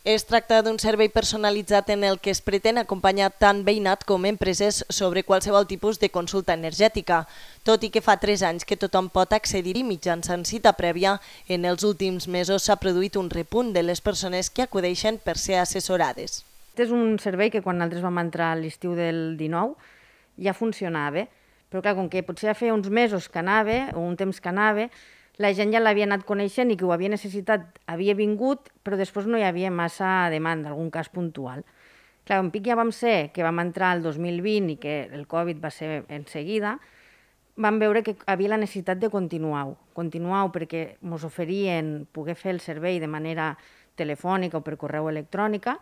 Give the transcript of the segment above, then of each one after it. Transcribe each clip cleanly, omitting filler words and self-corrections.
Es tracta d'un servei personalitzat en el que es pretén acompanyar tant veïnat com empreses sobre qualsevol tipus de consulta energètica. Tot i que fa 3 anys que tothom pot accedir-hi mitjançant cita prèvia, en els últims mesos s'ha produït un repunt de les persones que acudeixen per ser assessorades. És un servei que quan nosaltres vam entrar a l'estiu del 19 ja funcionava, però clar, com que potser ja feia uns mesos que anava, o un temps que anava, la gent ja l'havia anat coneixent i que ho havia necessitat, havia vingut, però després no hi havia massa demanda, algun cas puntual. Clar, en pic ja vam ser que vam entrar el 2020 i que el Covid va ser en seguida, vam veure que havia la necessitat de continuar-ho perquè ens oferien poder fer el servei de manera telefònica o per correu electrònica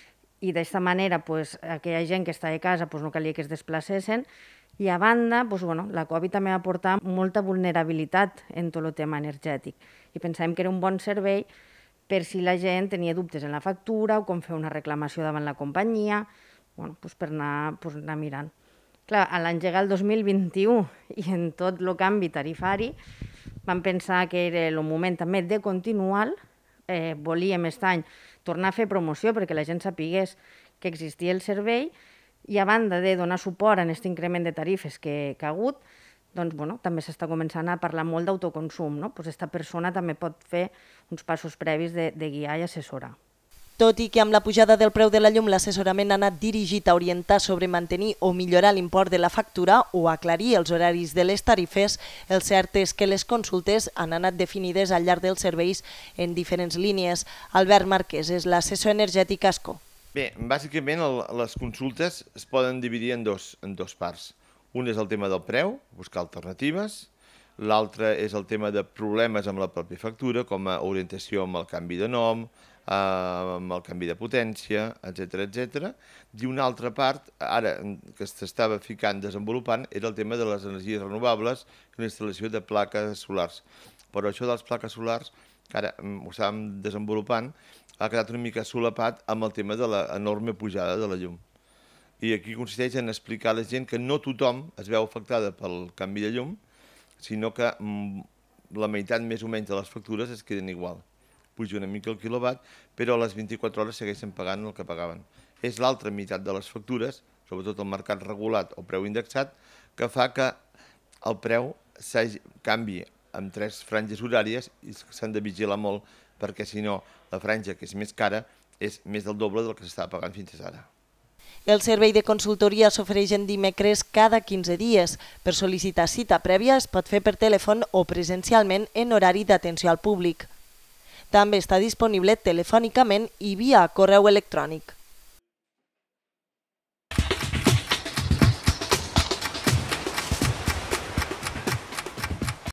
i d'aquesta manera aquella gent que està a casa no calia que es desplacessin. I a banda, la Covid també va portar molta vulnerabilitat en tot el tema energètic i pensàvem que era un bon servei per si la gent tenia dubtes en la factura o com fer una reclamació davant la companyia, per anar mirant. Clar, a l'engegar el 2021 i en tot el canvi tarifari vam pensar que era el moment també de continuar. Volíem aquest any tornar a fer promoció perquè la gent sapigués que existia el servei i a banda de donar suport a aquest increment de tarifes que ha hagut, també s'està començant a parlar molt d'autoconsum. Aquesta persona també pot fer uns passos previs de guiar i assessorar. Tot i que amb la pujada del preu de la llum l'assessorament ha anat dirigit a orientar sobre mantenir o millorar l'import de la factura o aclarir els horaris de les tarifes, el cert és que les consultes han anat definides al llarg dels serveis en diferents línies. Albert Marquès és l'assessor energètic ASCO. Bé, bàsicament les consultes es poden dividir en dos parts. Un és el tema del preu, buscar alternatives. L'altre és el tema de problemes amb la pròpia factura, com a orientació amb el canvi de nom, amb el canvi de potència, etc. I una altra part, ara que s'estava desenvolupant, era el tema de les energies renovables i la instal·lació de plaques solars. Però això de les plaques solars, que ara ho estàvem desenvolupant, ha quedat una mica solapat amb el tema de l'enorme pujada de la llum. I aquí consisteix en explicar a la gent que no tothom es veu afectada pel canvi de llum, sinó que la meitat més o menys de les factures es queden igual. Puja una mica el quilowatt, però a les 24 hores segueixen pagant el que pagaven. És l'altra meitat de les factures, sobretot el mercat regulat o preu indexat, que fa que el preu canvi amb 3 franges horàries i s'han de vigilar molt perquè si no la franja, que és més cara, és més del doble del que s'estava pagant fins ara. El servei de consultoria s'ofereix en dimecres cada 15 dies. Per sol·licitar cita prèvia es pot fer per telèfon o presencialment en horari d'atenció al públic. També està disponible telefònicament i via correu electrònic.